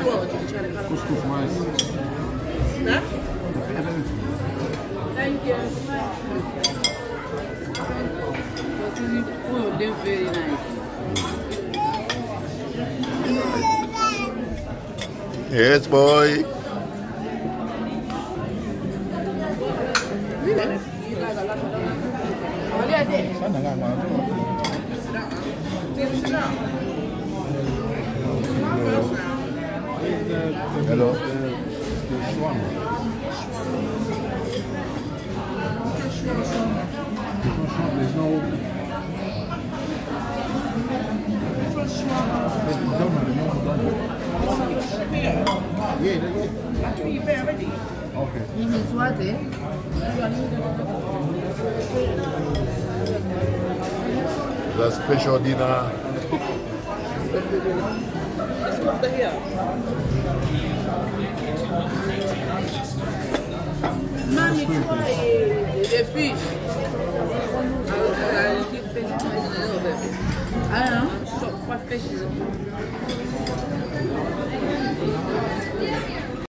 Couscous mais. Né? Thank you. Oh, they're very nice. Yes, boy. Sana nga mga Hello. The shawarma. There's no donut, no donut. Yeah, that's it. Okay. This is what, eh? The special dinner. Let's go over here. Mommy, try the fish. I'll keep fish a little bit. I don't know. Chop what fish is it?